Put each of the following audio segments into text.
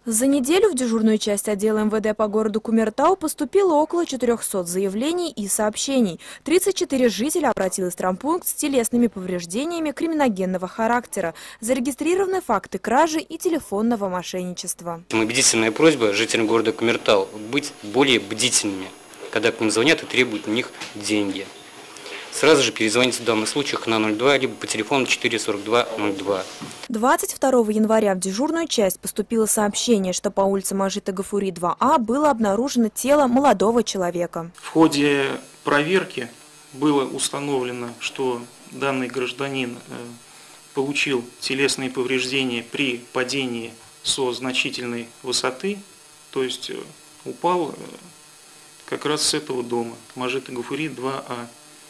За неделю в дежурную часть отдела МВД по городу Кумертау поступило около 400 заявлений и сообщений. 34 жителя обратилось в травмпункт с телесными повреждениями криминогенного характера. Зарегистрированы факты кражи и телефонного мошенничества. Убедительная просьба жителям города Кумертау быть более бдительными, когда к ним звонят и требуют у них деньги. Сразу же перезвоните в данных случаях на 02, либо по телефону 44202. 22 января в дежурную часть поступило сообщение, что по улице Мажита Гафури 2А было обнаружено тело молодого человека. В ходе проверки было установлено, что данный гражданин получил телесные повреждения при падении со значительной высоты, то есть упал как раз с этого дома, Мажита Гафури 2А.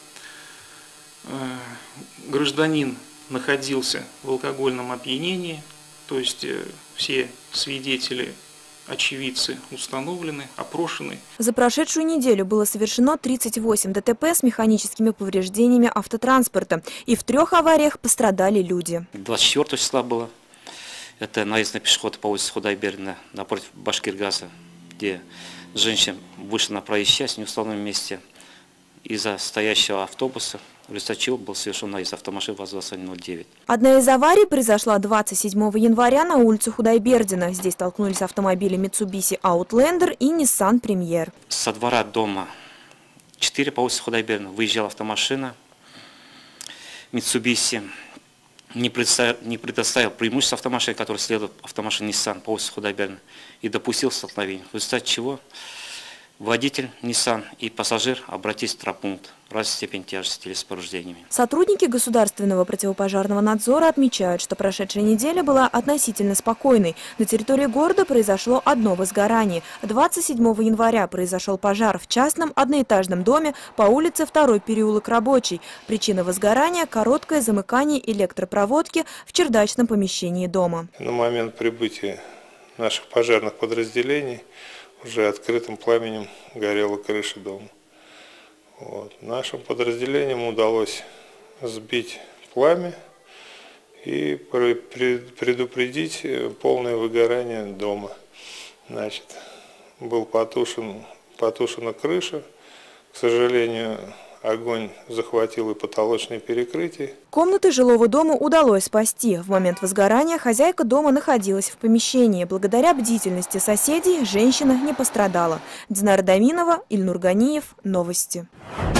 Гражданин находился в алкогольном опьянении, то есть все свидетели, очевидцы установлены, опрошены. За прошедшую неделю было совершено 38 ДТП с механическими повреждениями автотранспорта, и в 3 авариях пострадали люди. 24 числа было. Это наезд на пешехода по улице Худайбердина напротив Башкиргаза, где женщина вышла на проезжую часть в неустановленном месте из-за стоящего автобуса, в результате чего был совершен наезд автомашины ВАЗ-2109. Одна из аварий произошла 27 января на улице Худайбердина. Здесь столкнулись автомобили Mitsubishi Outlander и Nissan Premier. Со двора дома 4 по улице Худайбердина выезжала автомашина Mitsubishi. Не предоставил преимущество автомашине, которая следует автомашине Nissan по улице Худайбердина, и допустил столкновение. В результате чего водитель Nissan и пассажир обратились в травмпункт. Разная степень тяжести с повреждениями. Сотрудники государственного противопожарного надзора отмечают, что прошедшая неделя была относительно спокойной. На территории города произошло одно возгорание. 27 января произошел пожар в частном одноэтажном доме по улице 2-й переулок Рабочий. Причина возгорания – короткое замыкание электропроводки в чердачном помещении дома. На момент прибытия наших пожарных подразделений уже открытым пламенем горела крыша дома. Нашим подразделениям удалось сбить пламя и предупредить полное выгорание дома. Была потушена крыша. К сожалению, огонь захватил и потолочные перекрытия. Комнаты жилого дома удалось спасти. В момент возгорания хозяйка дома находилась в помещении. Благодаря бдительности соседей женщина не пострадала. Динара Даминова, Ильнур Ганиев. Новости.